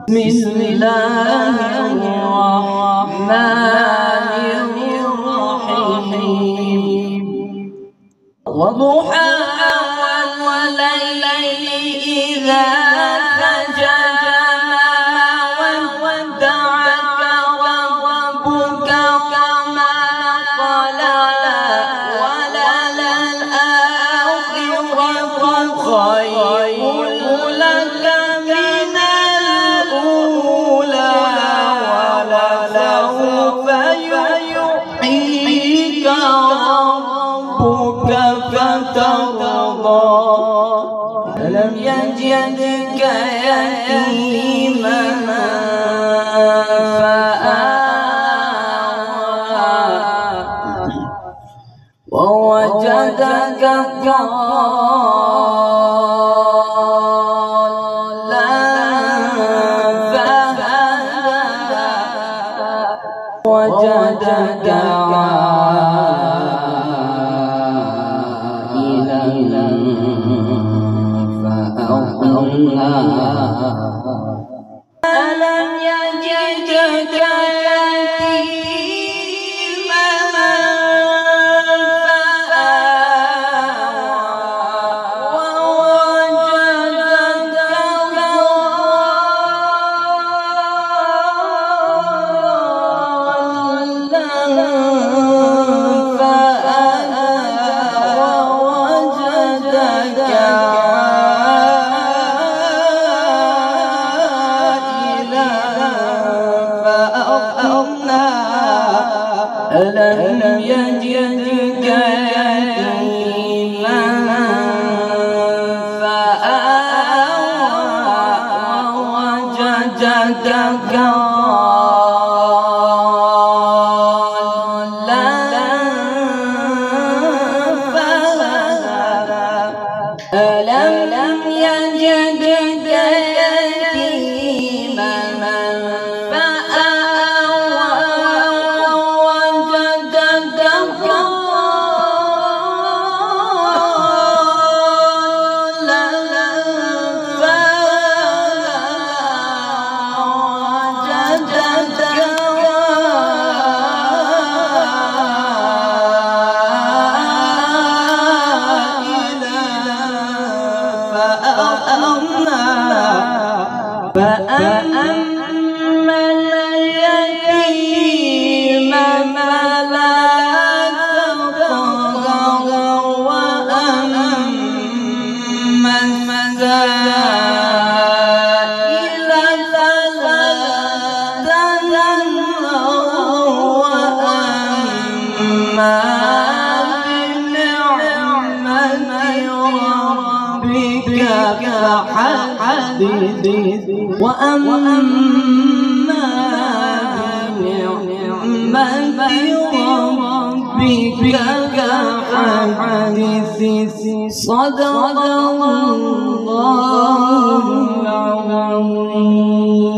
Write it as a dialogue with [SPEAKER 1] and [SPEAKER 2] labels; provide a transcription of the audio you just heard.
[SPEAKER 1] بسم الله الرحمن الرحيم وضحاها والليل إذا سجى ما ودعك ربك وما قلى وللآخرة خير لك من الأولى ولسوف يحييك ربك فترضى ألم يجدك يتيما فآوى ووجدك ضالا فهدى وجدك عائلا فأغنى ألم يجدك يتيما فآوى ووجدك ضالا فهدى ووجدك ألم يجدك يتيما فآوى ووجدك ضالا فهدى ألم يجدك يتيما فأما اليتيم فلا تقهر وأما السائل فلا تنهر وأما بنعمة ربك فحدث وأما بنعمة ربك فحدث صدق الله العظيم.